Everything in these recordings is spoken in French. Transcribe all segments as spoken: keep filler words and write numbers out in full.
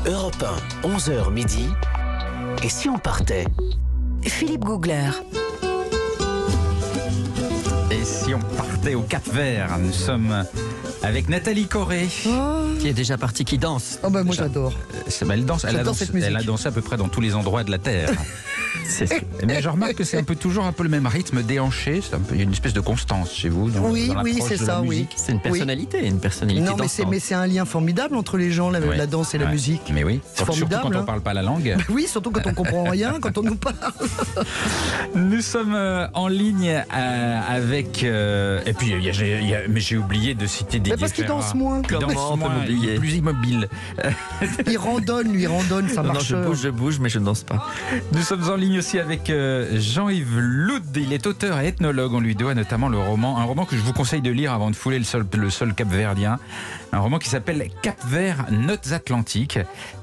Europe un, onze heures midi. Et si on partait? Philippe Googler. Et si on partait au Cap-Vert? Nous sommes avec Nathalie Corré, Oh. qui est déjà partie, qui danse. Oh bah moi Déjà. j'adore. Euh, bah, elle danse, elle a, J'adore dansé, cette musique. elle a dansé à peu près dans tous les endroits de la Terre. C'est sûr. Mais je remarque que c'est un peu toujours un peu le même rythme déhanché. C'est un peu, il y a une espèce de constance chez vous. Dans, Oui, dans oui, l'approche c'est de la ça, oui. musique. C'est une personnalité, une personnalité Non mais c'est, dansante. mais c'est un lien formidable entre les gens, la, Ouais. la danse et la Ouais. musique. Mais oui, C'est surtout formidable, quand on hein. parle pas la langue. Oui, surtout quand on comprend rien, quand on nous parle. Nous sommes euh, en ligne euh, avec euh, et puis il y a- j'ai- il y a- mais j'ai oublié de citer Didier Mais parce qu'il Ferrat. danse moins. Il danse Comment on peut moins, il m'oublier? est plus immobile. Il randonne, lui, il randonne, ça Non, non, marche. je bouge, je bouge, mais je ne danse pas. Nous sommes en ligne aussi avec euh, Jean-Yves Loud. Il est auteur et ethnologue. On lui doit notamment le roman, un roman que je vous conseille de lire avant de fouler le sol, le sol capverdien. Un roman qui s'appelle Cap-Vert, Notes Atlantiques.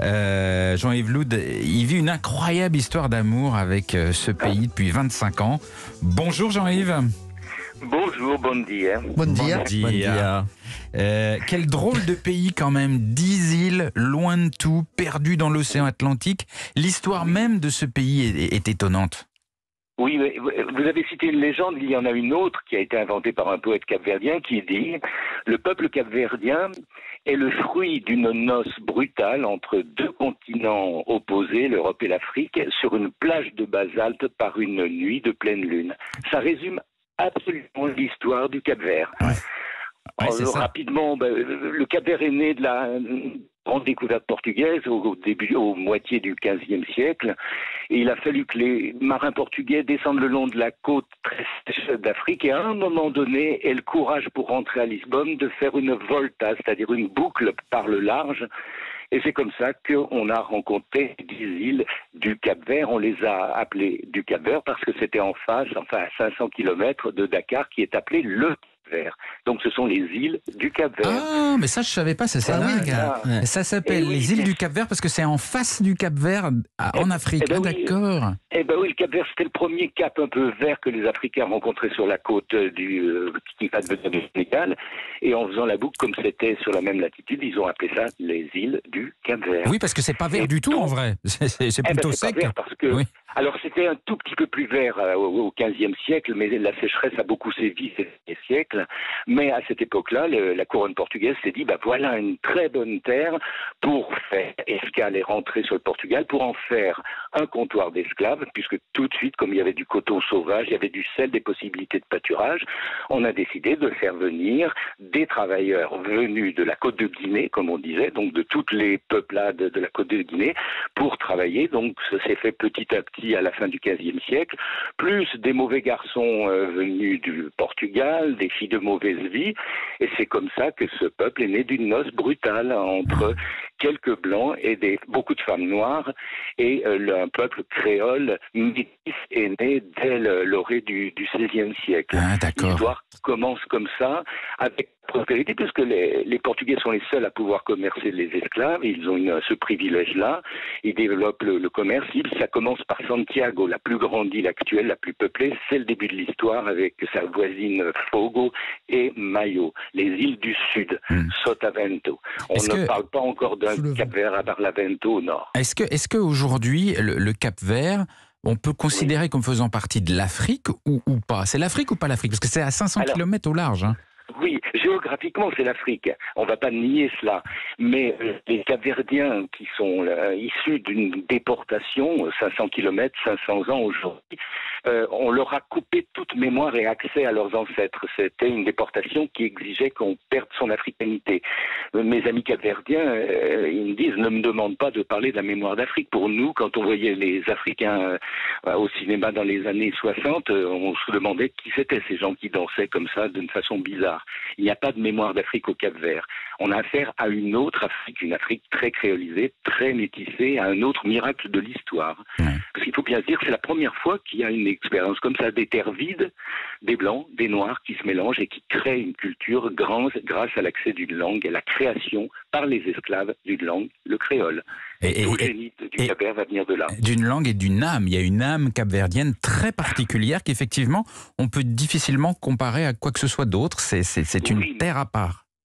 Euh, Jean-Yves Loud, il vit une incroyable histoire d'amour avec euh, ce pays depuis vingt-cinq ans. Bonjour Jean-Yves. Bonjour, bon dia. Bon dia. Bon Bon dia. dia. Euh, quel drôle de pays quand même, dix îles, loin de tout, perdu dans l'océan Atlantique. L'histoire même de ce pays est, est étonnante. Oui, mais vous avez cité une légende, il y en a une autre qui a été inventée par un poète capverdien qui dit « Le peuple capverdien est le fruit d'une noce brutale entre deux continents opposés, l'Europe et l'Afrique, sur une plage de basalte par une nuit de pleine lune. » Ça résume absolument l'histoire du Cap-Vert. Ouais. Ouais, c'est Alors, ça. rapidement, ben, le Cap-Vert est né de la grande découverte portugaise au, au début, au moitié du quinzième siècle. Et il a fallu que les marins portugais descendent le long de la côte très sèche d'Afrique et à un moment donné aient le courage pour rentrer à Lisbonne de faire une volta, c'est-à-dire une boucle par le large. Et c'est comme ça qu'on a rencontré dix îles du Cap-Vert. On les a appelées du Cap-Vert parce que c'était en face, enfin à cinq cents kilomètres de Dakar, qui est appelé le Cap-Vert. Donc ce sont les îles du Cap-Vert. Ah, mais ça je savais pas, ça c'est Ah oui, dingue. ah. Ouais. Ça s'appelle Eh oui. les îles du Cap-Vert parce que c'est en face du Cap-Vert, à- en Eh- Afrique. eh ben Ah, oui. d'accord. Eh ben oui, le Cap-Vert, c'était le premier cap un peu vert que les Africains rencontraient sur la côte euh, du euh, qui va devenir le Sénégal. Et en faisant la boucle, comme c'était sur la même latitude, ils ont appelé ça les îles du Cap-Vert. Oui, parce que c'est pas vert Et du tout donc- en vrai. C'est c'est- c'est Eh ben, plutôt c'est sec. pas vert parce que Oui. alors c'était un tout petit peu plus vert euh, au au quinzième siècle, mais la sécheresse a beaucoup sévi ces derniers siècles. Mais à cette époque-là, le- la couronne portugaise s'est dit bah voilà une très bonne terre pour faire escale et rentrer sur le Portugal, pour en faire un comptoir d'esclaves, puisque tout de suite, comme il y avait du coton sauvage, il y avait du sel, des possibilités de pâturage, on a décidé de faire venir des travailleurs venus de la côte de Guinée, comme on disait, donc de toutes les peuplades de la côte de Guinée, pour travailler. Donc ça s'est fait petit à petit à la fin du quinzième siècle, plus des mauvais garçons euh, venus du Portugal, des filles de mauvaise vie, et c'est comme ça que ce peuple est né d'une noce brutale entre quelques blancs et des, beaucoup de femmes noires, et euh, le- un peuple créole métis est né dès le- l'orée du, du seizième siècle. Ah, d'accord. L'histoire commence comme ça, avec prospérité, puisque les, les Portugais sont les seuls à pouvoir commercer les esclaves, ils ont une- ce privilège-là, ils développent le, le commerce libre. Ça commence par Santiago, la plus grande île actuelle, la plus peuplée, c'est le début de l'histoire avec sa voisine Fogo et Maio, les îles du sud, Hmm. Sotavento. On Est-ce ne que- parle pas encore d'un Sous le vent. Cap-Vert à Barlavento au nord. Est-ce que, est-ce qu'aujourd'hui, le, le Cap-Vert, on peut considérer comme faisant partie de l'Afrique ou, ou pas? C'est l'Afrique ou pas l'Afrique? Parce que c'est à cinq cents Alors- kilomètres au large. Hein. Oui, géographiquement, c'est l'Afrique. On ne va pas nier cela. Mais euh, les Capverdiens qui sont euh, issus d'une déportation, euh, cinq cents kilomètres, cinq cents ans aujourd'hui, euh, on leur a coupé toute mémoire et accès à leurs ancêtres. C'était une déportation qui exigeait qu'on perde son africanité. Euh, Mes amis capverdiens, euh, ils me disent, ne me demande pas de parler de la mémoire d'Afrique. Pour nous, quand on voyait les Africains euh, au cinéma dans les années soixante, euh, on se demandait qui c'étaient ces gens qui dansaient comme ça d'une façon bizarre. Il n'y a pas de mémoire d'Afrique au Cap-Vert. On a affaire à une autre Afrique, une Afrique très créolisée, très métissée, à un autre miracle de l'histoire. Ouais. Parce qu'il faut bien se dire, c'est la première fois qu'il y a une expérience comme ça, des terres vides, des blancs, des noirs qui se mélangent et qui créent une culture grâce, grâce à l'accès d'une langue et la création par les esclaves d'une langue, le créole. Et, et- Tout et- génie du et- Cap-Vert va venir de là. d'une langue et d'une âme. Il y a une âme capverdienne très particulière qu'effectivement, on peut difficilement comparer à quoi que ce soit d'autre. C'est, c'est, c'est une Oui. terre à part.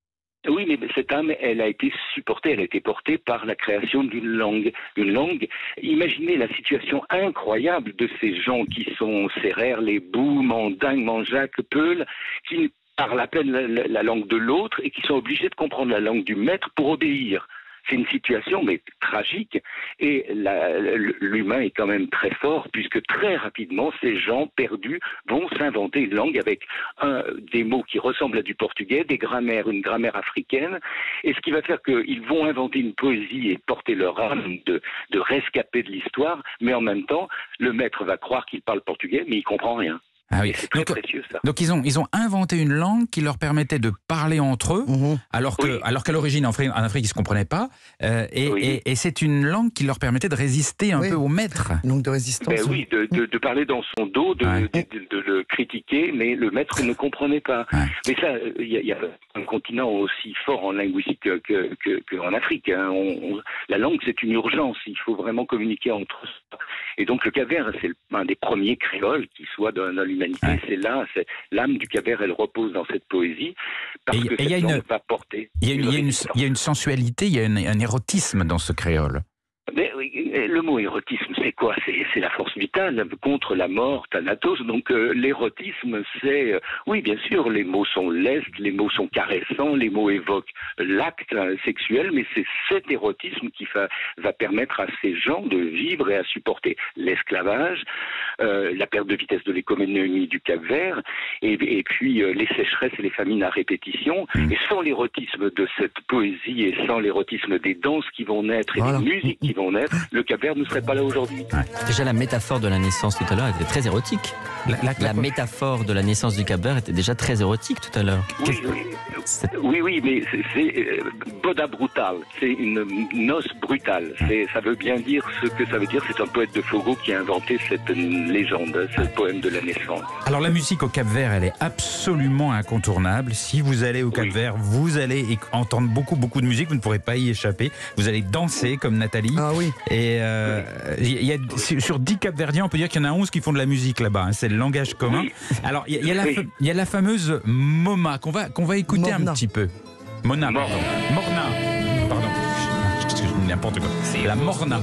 Oui, mais cette âme, elle a été supportée, elle a été portée par la création d'une langue. Une langue, imaginez la situation incroyable de ces gens qui sont Sérères, les Bous, Mandingues, Manjac, Peuls, qui parlent à peine la, la, la langue de l'autre et qui sont obligés de comprendre la langue du maître pour obéir. C'est une situation mais tragique et la, l'humain est quand même très fort puisque très rapidement ces gens perdus vont s'inventer une langue avec un, des mots qui ressemblent à du portugais, des grammaires, une grammaire africaine et ce qui va faire qu'ils vont inventer une poésie et porter leur âme de, de rescapés de l'histoire mais en même temps le maître va croire qu'il parle portugais mais il comprend rien. Ah oui. C'est très donc, précieux ça. Donc ils ont, ils ont inventé une langue qui leur permettait de parler entre eux, mmh. alors, que, oui. alors qu'à l'origine en Afrique, en Afrique ils ne se comprenaient pas. Euh, et, oui. et, et c'est une langue qui leur permettait de résister un oui. peu au maître. Une langue de résistance. Ben oui, de, de, de parler dans son dos, de, ouais. de, de, de le critiquer, mais le maître ne comprenait pas. Ouais. Mais ça, il y, y a un continent aussi fort en linguistique qu'en que, que, que Afrique. Hein. On, on, la langue, c'est une urgence. Il faut vraiment communiquer entre eux. Et donc le Cap-Vert, c'est un des premiers créoles qui soit dans, dans l'humanité. Ouais. C'est là, c'est, l'âme du Cap-Vert, elle repose dans cette poésie parce et, que cette langue une, va porter. Il y, une, y, une, y a une sensualité, il y a une, un érotisme dans ce créole. Mais le mot érotisme, c'est quoi? C'est, c'est la force vitale contre la mort, Thanatos. Donc euh, l'érotisme, c'est... Euh, oui, bien sûr, les mots sont lestes, les mots sont caressants, les mots évoquent l'acte hein, sexuel, mais c'est cet érotisme qui va, va permettre à ces gens de vivre et à supporter l'esclavage, euh, la perte de vitesse de l'économie du Cap-Vert, et, et puis euh, les sécheresses et les famines à répétition. Et sans l'érotisme de cette poésie et sans l'érotisme des danses qui vont naître et voilà. des musiques qui vont naître, le Cap-Vert ne serait pas là aujourd'hui. Ouais. Déjà, la métaphore de la naissance tout à l'heure était très érotique. La, la, la métaphore de la naissance du Cap-Vert était déjà très érotique tout à l'heure. Oui, oui, oui, oui, mais c'est, c'est euh, boda brutal, c'est une noce brutale. C'est, ça veut bien dire ce que ça veut dire. C'est un poète de Fogo qui a inventé cette légende, ce poème de la naissance. Alors la musique au Cap-Vert, elle est absolument incontournable. Si vous allez au Cap-Vert, oui. vous allez entendre beaucoup, beaucoup de musique. Vous ne pourrez pas y échapper. Vous allez danser comme Nathalie. Ah oui. Et euh, oui. y a, sur dix Cap-Verdiens, on peut dire qu'il y en a onze qui font de la musique là-bas. Hein. C'est le langage commun. Oui. Alors, il y, y, oui. y a la fameuse Moma qu'on va, qu'on va écouter Morna. un petit peu. Mona, Morna. pardon. Morna. Pardon. N'importe quoi. La Morna.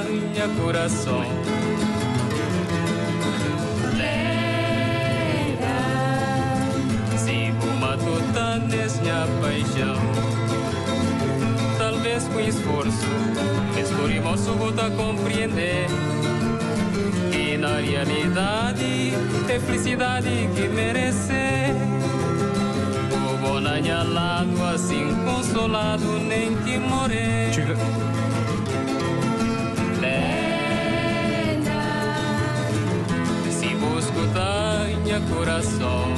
Talvez com esforço, descobrimos o volta a compreender que na realidade é felicidade que merecer. O bom anhalado, assim consolado, nem que morrer. Tu veux... Lenda, se busco tanha coração.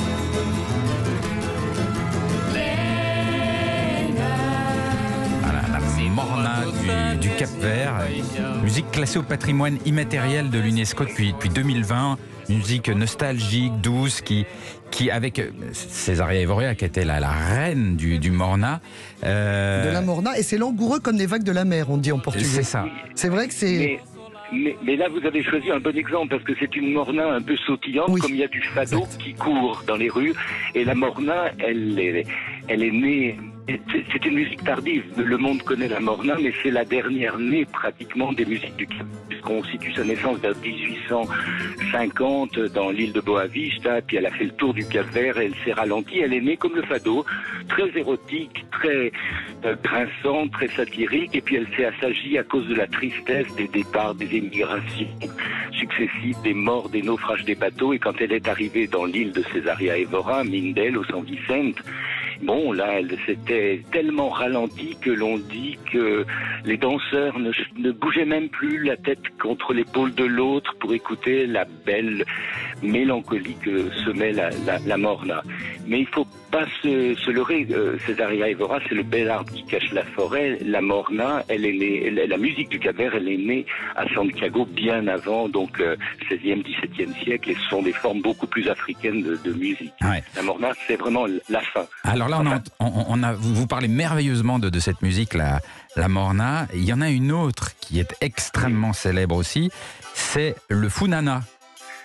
Morna du, du Cap-Vert, musique classée au patrimoine immatériel de l'UNESCO depuis, depuis deux mille vingt, musique nostalgique, douce, qui, qui avec Césaria Évora, qui était la, la reine du, du Morna. Euh... De la Morna, et c'est langoureux comme des vagues de la mer, on dit en portugais. C'est ça. C'est vrai que c'est... Mais... Mais, mais là, vous avez choisi un bon exemple parce que c'est une morna un peu sautillante, oui. comme il y a du fado exact. Qui court dans les rues. Et la morna, elle est, elle est née. C'est une musique tardive. Le monde connaît la morna, mais c'est la dernière née pratiquement des musiques du Cap, puisqu'on situe sa naissance vers dix-huit cent cinquante dans l'île de Boa Vista. Puis elle a fait le tour du Cap-Vert, elle s'est ralentie. Elle est née comme le fado, très érotique, très euh, grinçante, très satirique. Et puis elle s'est assagie à cause de la tristesse des départs, des émigrations successives, des morts, des naufrages des bateaux. Et quand elle est arrivée dans l'île de Césaria Évora, Mindel, au San Vicente, bon, là, elle s'était tellement ralentie que l'on dit que les danseurs ne, ne bougeaient même plus la tête contre l'épaule de l'autre pour écouter la belle mélancolie que semait la, la, la morna. Mais il faut pas se, se leurrer. Euh, Césaria Évora, c'est le bel arbre qui cache la forêt. La morna, elle est née, elle, la musique du Cap-Vert, elle est née à Santiago bien avant, donc euh, seizième, dix-septième siècle, et ce sont des formes beaucoup plus africaines de, de musique. Ouais. La morna, c'est vraiment la fin. Alors là, on a, on, on a, vous parlez merveilleusement de, de cette musique, la, la morna. Il y en a une autre qui est extrêmement célèbre aussi, c'est le funana.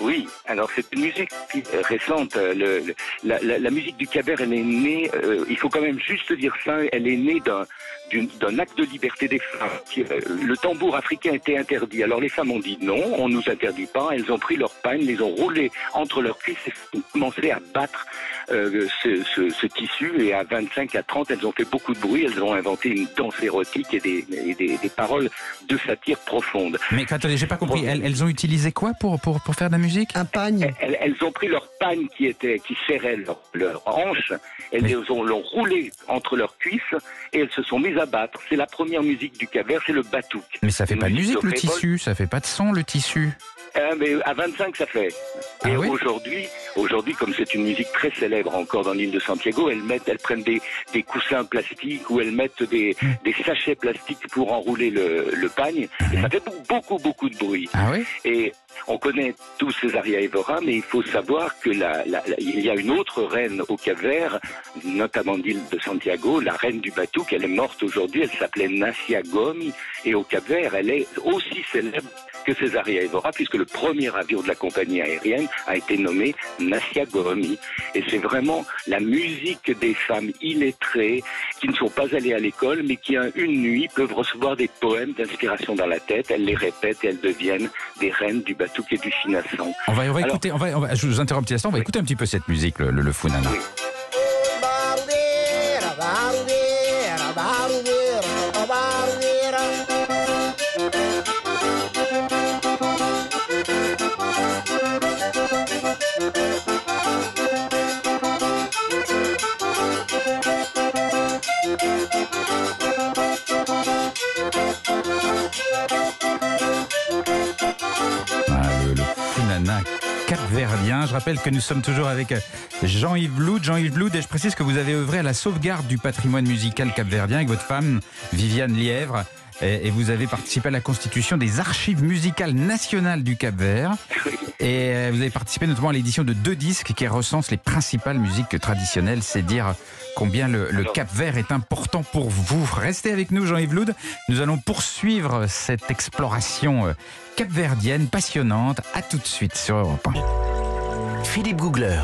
Oui, alors c'est une musique récente. Le, le, la, la, la musique du Cap-Vert, elle est née, euh, il faut quand même juste dire ça, elle est née d'un d'un acte de liberté des femmes. Le tambour africain était interdit. Alors les femmes ont dit non, on nous interdit pas. Elles ont pris leurs pagnes, les ont roulés entre leurs cuisses et ont commencé à battre euh, ce, ce, ce tissu. Et à vingt-cinq à trente, elles ont fait beaucoup de bruit. Elles ont inventé une danse érotique et des, et des, des paroles de satire profonde. Mais attendez, j'ai pas compris. Elles, elles ont utilisé quoi pour, pour, pour faire de la musique? Un pagne. Elles, elles ont pris leurs pagnes qui étaient, qui serraient leur, leur hanche. Elles les ont, l'ont roulé entre leurs cuisses et elles se sont mises à battre. C'est la première musique du Cap-Vert, c'est le batouk. Mais ça fait pas de musique, de le tissu, ça fait pas de son le tissu. Euh, mais à vingt-cinq, ça fait. Ah et oui aujourd'hui, aujourd'hui, comme c'est une musique très célèbre encore dans l'île de Santiago, elles mettent, elles prennent des, des coussins plastiques ou elles mettent des, mmh. des sachets plastiques pour enrouler le, le pagne. Mmh. Et ça fait beaucoup, beaucoup de bruit. Ah oui. Et on connaît tous Cesaria Evora, mais il faut savoir que la, la, la, il y a une autre reine au Cap-Vert, notamment d'île de Santiago, la reine du batouk. Elle est morte aujourd'hui. Elle s'appelait Nassia Gomi. Et au Cap-Vert, elle est aussi célèbre que Cesaria Evora, puisque le premier avion de la compagnie aérienne a été nommé Nassia Gomi. Et c'est vraiment la musique des femmes illettrées qui ne sont pas allées à l'école, mais qui, une nuit, peuvent recevoir des poèmes d'inspiration dans la tête. Elles les répètent et elles deviennent des reines du batouk et du finassan. On va, on va Alors, écouter, on va, on va, je vous interromps un petit instant, on va oui. écouter un petit peu cette musique, le, le, le Funana. Oui. Cap-Verdien. Je rappelle que nous sommes toujours avec Jean-Yves Loud. Jean-Yves Loud, et je précise que vous avez œuvré à la sauvegarde du patrimoine musical capverdien avec votre femme, Viviane Lièvre. Et vous avez participé à la constitution des archives musicales nationales du Cap-Vert. Et vous avez participé notamment à l'édition de deux disques qui recensent les principales musiques traditionnelles. C'est dire combien le, le Cap-Vert est important pour vous. Restez avec nous, Jean-Yves Loud. Nous allons poursuivre cette exploration capverdienne passionnante. À tout de suite sur Europe un. Philippe Googler.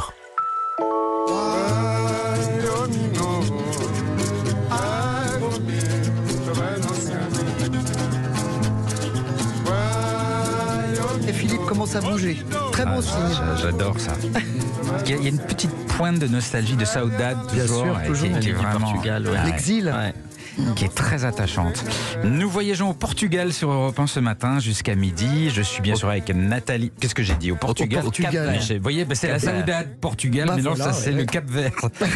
Et Philippe commence à bouger. Très bon ah, signe. J'adore ça. Il y, a, il y a une petite pointe de nostalgie, de saudade, toujours, Bien sûr, toujours. Qui, qui est vraiment, Portugal, ouais. L'exil. Ouais. qui est très attachante. Nous voyageons au Portugal sur Europe un ce matin jusqu'à midi. Je suis bien sûr avec Nathalie. Qu'est-ce que j'ai dit? Au Portugal. Au Portugal. Vous voyez, ben c'est la saudade Portugal, bah mais non, voilà, ça c'est ouais. le Cap-Vert.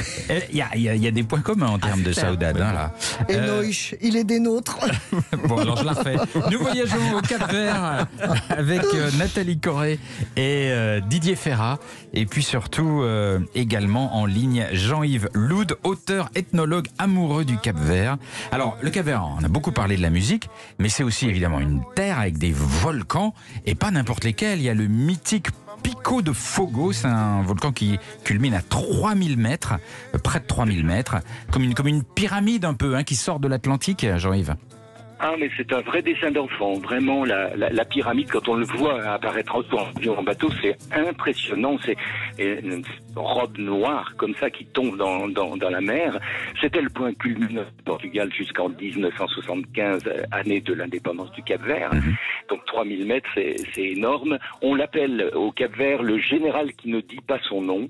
Il y a, y, a, y a des points communs en termes de saudade. Hein, là. Et Euh, Noïch, il est des nôtres. Bon, alors je la refais. Nous voyageons au Cap-Vert avec euh, Nathalie Corré et euh, Didier Ferrat. Et puis surtout, euh, également en ligne, Jean-Yves Loud, auteur, ethnologue, amoureux du Cap-Vert. Alors, le Cap-Vert, on a beaucoup parlé de la musique, mais c'est aussi évidemment une terre avec des volcans, et pas n'importe lesquels. Il y a le mythique Pico de Fogo, c'est un volcan qui culmine à trois mille mètres, euh, près de trois mille mètres, comme une, comme une pyramide un peu, hein, qui sort de l'Atlantique, Jean-Yves. Ah, mais c'est un vrai dessin d'enfant. Vraiment, la, la, la pyramide, quand on le voit apparaître en, en bateau, c'est impressionnant. C'est une robe noire, comme ça, qui tombe dans, dans, dans la mer. C'était le point culminant du Portugal jusqu'en dix-neuf cent soixante-quinze, année de l'indépendance du Cap-Vert. Mmh. Donc trois mille mètres, c'est, c'est énorme. On l'appelle au Cap-Vert le général qui ne dit pas son nom.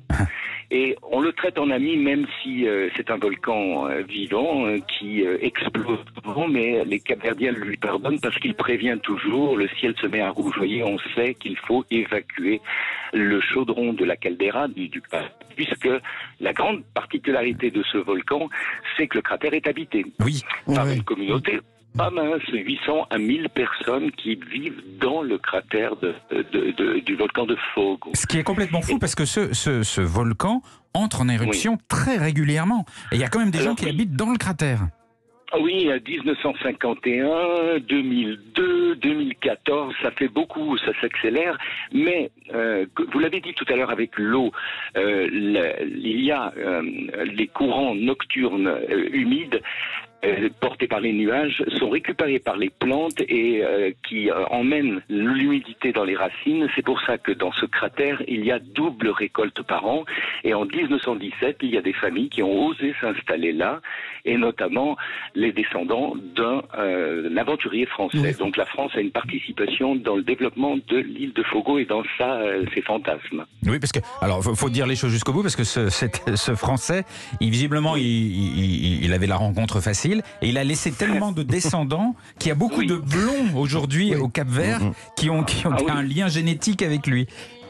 Et on le traite en ami, même si euh, c'est un volcan euh, vivant euh, qui euh, explose souvent, mais les Capverdiens lui pardonnent parce qu'il prévient toujours, le ciel se met à rougeoyer, on sait qu'il faut évacuer le chaudron de la caldeira du, du puisque la grande particularité de ce volcan, c'est que le cratère est habité oui. par oui. une communauté pas mince, huit cents à mille personnes qui vivent dans le cratère de, de, de, du volcan de Fogo. Ce qui est complètement fou, parce que ce, ce, ce volcan entre en éruption oui. très régulièrement. Et il y a quand même des Alors, gens qui oui. habitent dans le cratère. Oui, dix-neuf cent cinquante et un, deux mille deux, deux mille quatorze, ça fait beaucoup, ça s'accélère, mais euh, vous l'avez dit tout à l'heure avec l'eau, euh, il y a euh, les courants nocturnes euh, humides. euh, portés par les nuages, sont récupérés par les plantes et euh, qui euh, emmènent l'humidité dans les racines. C'est pour ça que dans ce cratère, il y a double récolte par an. Et en dix-neuf cent dix-sept, il y a des familles qui ont osé s'installer là, et notamment les descendants d'un euh, aventurier français. Donc la France a une participation dans le développement de l'île de Fogo et dans ça, euh, ses fantasmes. Oui, parce que, alors, faut, faut dire les choses jusqu'au bout, parce que ce, cette, ce Français, il, visiblement, il, il, il avait la rencontre facile, et il a laissé tellement de descendants qu'il y a beaucoup oui. de blonds aujourd'hui oui. au Cap-Vert qui ont, qui ont ah, un oui. lien génétique avec lui.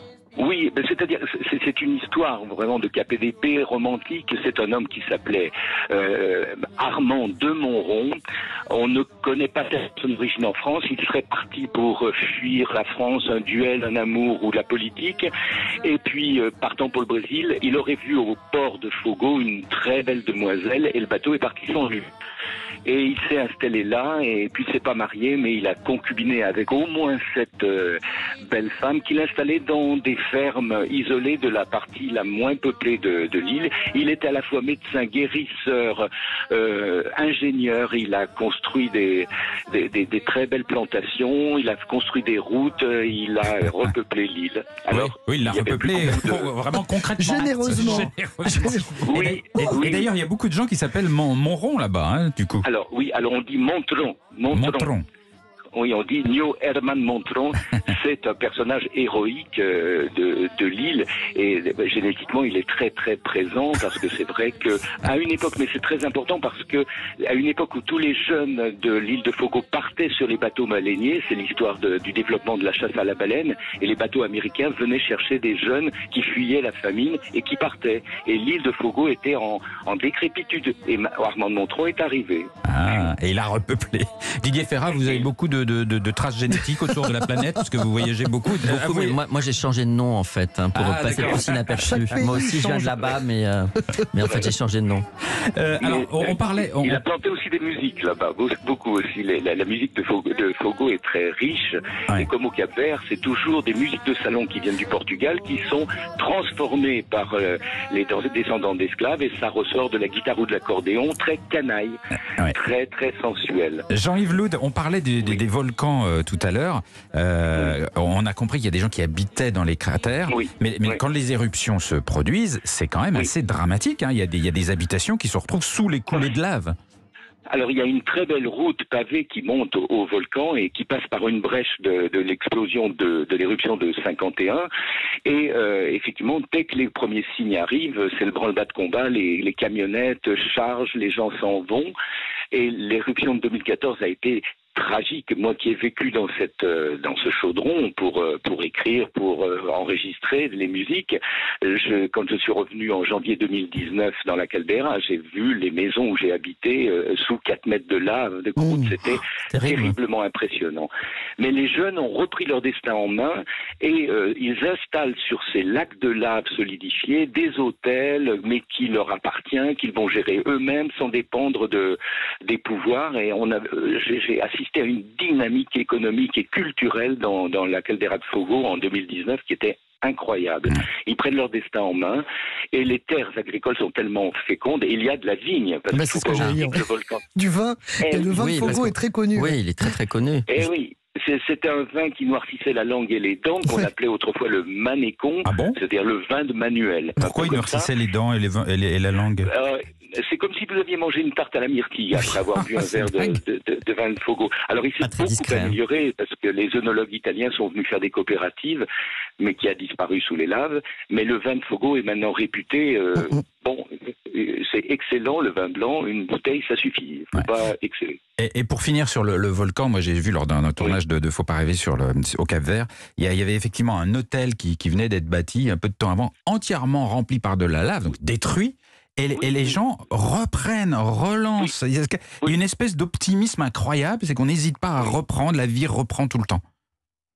Oui, c'est-à-dire c'est une histoire vraiment de K P D P romantique. C'est un homme qui s'appelait euh, Armand de Montrond. On ne connaît pas son origine en France. Il serait parti pour fuir la France, un duel, un amour ou la politique. Et puis, euh, partant pour le Brésil, il aurait vu au port de Fogo une très belle demoiselle et le bateau est parti sans lui. Et il s'est installé là, et puis il s'est pas marié, mais il a concubiné avec au moins cette euh, belle femme qu'il installait dans des fermes isolées de la partie la moins peuplée de, de l'île. Il était à la fois médecin, guérisseur, euh, ingénieur. Il a construit des, des, des, des très belles plantations, il a construit des routes, il a repeuplé l'île. Alors, oui, oui, il l'a repeuplé de... vraiment concrètement. Généreusement. Généreusement. Oui, et, et, oui. et d'ailleurs, il y a beaucoup de gens qui s'appellent Montrond là-bas, hein, du coup. Alors oui, alors on dit Montrond. Montrond. Montrond. Oui, on dit Nio Herman Montrond. C'est un personnage héroïque euh, de, de l'île et ben, génétiquement il est très très présent parce que c'est vrai que à une époque, mais c'est très important parce que à une époque où tous les jeunes de l'île de Fogo partaient sur les bateaux baleiniers, c'est l'histoire du développement de la chasse à la baleine, et les bateaux américains venaient chercher des jeunes qui fuyaient la famine et qui partaient. Et l'île de Fogo était en, en décrépitude et Armand de Montrond est arrivé. Ah, et il a repeuplé. Didier Ferrat, vous avez beaucoup de De, de, de traces génétiques autour de la planète parce que vous voyagez beaucoup. beaucoup euh, mais moi, moi j'ai changé de nom en fait hein, pour ah, passer plus inaperçu. Moi aussi je viens de là-bas, mais, euh, mais en fait j'ai changé de nom. Euh, alors on, on parlait. On... Il a planté aussi des musiques là-bas, beaucoup aussi. La, la musique de Fogo, de Fogo est très riche ouais. et comme au Cap-Vert, c'est toujours des musiques de salon qui viennent du Portugal qui sont transformées par euh, les descendants d'esclaves et ça ressort de la guitare ou de l'accordéon, très canaille, ouais. très très sensuel. Jean-Yves Loud, on parlait des, des, oui. des volcans euh, tout à l'heure. Euh, oui. On a compris qu'il y a des gens qui habitaient dans les cratères, oui. mais, mais oui. quand les éruptions se produisent, c'est quand même oui. assez dramatique. Hein. Il y a des, il y a des habitations qui se retrouvent sous les coulées oui. de lave. Alors il y a une très belle route pavée qui monte au, au volcan et qui passe par une brèche de, de l'explosion de, de l'éruption de cinquante et un. Et euh, effectivement, dès que les premiers signes arrivent, c'est le branle-bas de combat, les, les camionnettes chargent, les gens s'en vont. Et l'éruption de deux mille quatorze a été tragique. Moi qui ai vécu dans cette euh, dans ce chaudron pour euh, pour écrire, pour euh, enregistrer les musiques, je, quand je suis revenu en janvier deux mille dix-neuf dans la caldeira, j'ai vu les maisons où j'ai habité euh, sous quatre mètres de lave, de croûte. Mmh, C'était terrible. terriblement impressionnant. Mais les jeunes ont repris leur destin en main et euh, ils installent sur ces lacs de lave solidifiés des hôtels, mais qui leur appartient, qu'ils vont gérer eux-mêmes sans dépendre de des pouvoirs. Et on a euh, j'ai assisté à une dynamique économique et culturelle dans, dans la caldeira de Fogo en deux mille dix-neuf qui était incroyable. Ils prennent leur destin en main et les terres agricoles sont tellement fécondes et il y a de la vigne. Parce bah, c'est ce que j'ai dit. Le volcan. Du vin. Et, et le vin oui, de Fogo est très connu. Oui, il est très très connu. Et oui. C'était un vin qui noircissait la langue et les dents, qu'on ouais. appelait autrefois le manécon, ah bon c'est-à-dire le vin de Manuel. Pourquoi il noircissait les dents et, les vins, et, les, et la langue euh, C'est comme si vous aviez mangé une tarte à la myrtille après avoir bu un verre de, de, de, de vin de Fogo. Alors il s'est beaucoup discret, amélioré hein. parce que les œnologues italiens sont venus faire des coopératives, mais qui a disparu sous les laves. Mais le vin de Fogo est maintenant réputé... Euh, bon, c'est excellent, le vin blanc, une bouteille, ça suffit. Il ne faut ouais. pas exceller. Et, et pour finir sur le, le volcan, moi j'ai vu lors d'un tournage oui. de, de Faut pas rêver sur le, au Cap-Vert, il y, il y avait effectivement un hôtel qui, qui venait d'être bâti un peu de temps avant, entièrement rempli par de la lave, donc détruit. Et, oui. et les gens reprennent, relancent. Oui. Il y a une espèce d'optimisme incroyable, c'est qu'on n'hésite pas à reprendre, la vie reprend tout le temps.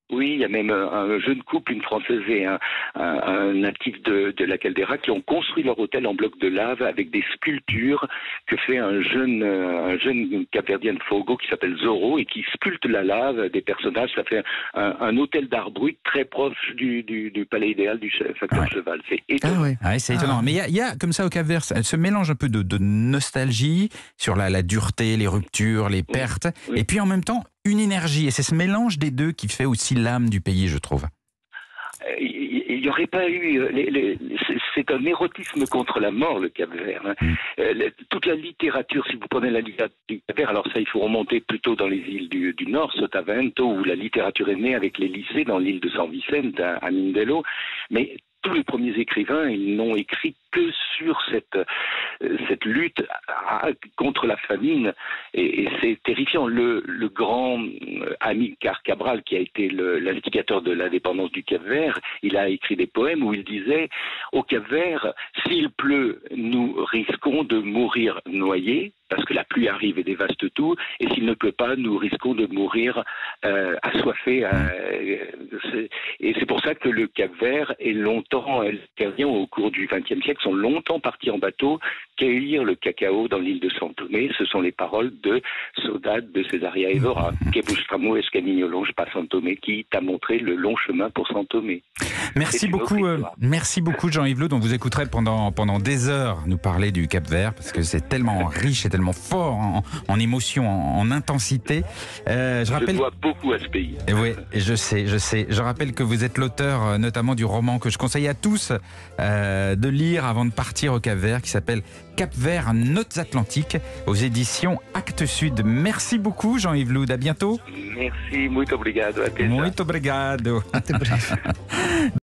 Oui, il y a même un jeune couple, une Française et un, un, un natif de, de la Caldeira, qui ont construit leur hôtel en bloc de lave avec des sculptures que fait un jeune, un jeune capverdien de Fogo qui s'appelle Zorro et qui sculpte la lave des personnages. Ça fait un, un hôtel d'art brut très proche du, du, du palais idéal du facteur ouais. cheval. C'est étonnant. Ah ouais. Ouais, c'est étonnant. Ah. Mais il y a, y a comme ça au Cap-Vert, ce mélange un peu de, de nostalgie sur la, la dureté, les ruptures, les pertes, oui. Oui. et puis en même temps une énergie. Et c'est ce mélange des deux qui fait aussi l'âme du pays, je trouve. Il n'y aurait pas eu... Les, les, c'est un érotisme contre la mort, le Cap-Vert. Hein. Mm. Euh, toute la littérature, si vous prenez la littérature du Cap-Vert, alors ça, il faut remonter plutôt dans les îles du, du Nord, Sotavento, où la littérature est née avec les lycées dans l'île de San Vicente, à, à Mindelo. Mais tous les premiers écrivains, ils n'ont écrit que sur cette, euh, cette lutte à, contre la famine. Et, et c'est terrifiant. Le, le grand euh, Amilcar Cabral, qui a été l'instigateur de l'indépendance du Cap-Vert, il a écrit des poèmes où il disait « Au Cap-Vert, s'il pleut, nous risquons de mourir noyés, parce que la pluie arrive et dévaste tout, et s'il ne pleut pas, nous risquons de mourir euh, assoiffés. Euh, et c'est pour ça que le Cap-Vert est longtemps, les Capverdiens au cours du vingtième siècle sont longtemps partis en bateau cueillir le cacao dans l'île de São Tomé. Ce sont les paroles de Saudade de Césaria Évora, Que buscamos es caminho longe para São Tomé, qui t'a montré le long chemin pour São Tomé. Merci beaucoup, euh, merci beaucoup Jean-Yves Loud. On vous écouterait pendant, pendant des heures nous parler du Cap-Vert, parce que c'est tellement riche et tellement fort en, en émotion, en, en intensité. Euh, je, rappelle... je dois beaucoup à ce pays. Et oui, je sais, je sais. Je rappelle que vous êtes l'auteur notamment du roman que je conseille à tous euh, de lire avant de partir au Cap-Vert, qui s'appelle Cap-Vert, Notes Atlantiques, aux éditions Actes Sud. Merci beaucoup Jean-Yves Loud, à bientôt. Merci, muito obrigado. Muito obrigado.